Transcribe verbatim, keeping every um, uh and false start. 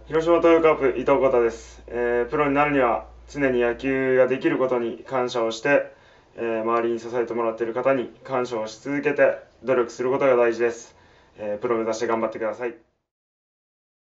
広島東洋カープ伊藤浩太です、えー、プロになるには常に野球ができることに感謝をして、えー、周りに支えてもらっている方に感謝をし続けて努力することが大事です、えー、プロを目指して頑張ってください。